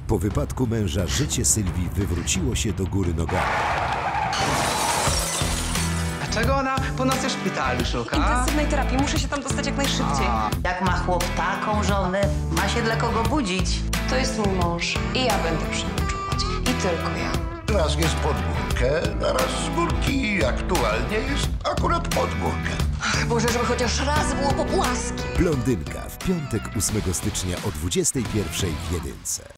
Po wypadku męża życie Sylwii wywróciło się do góry nogami. Dlaczego ona po nocy w szpitalu szuka? Intensywnej terapii, muszę się tam dostać jak najszybciej. Jak ma chłop taką żonę, ma się dla kogo budzić. To jest mój mąż i ja będę przy nim czuwać. I tylko ja. Raz jest pod górkę, a raz z górki. Aktualnie jest akurat pod górkę. Ach Boże, żeby chociaż raz było po płaskim. Blondynka w piątek 8 stycznia o 21:00 w Jedynce.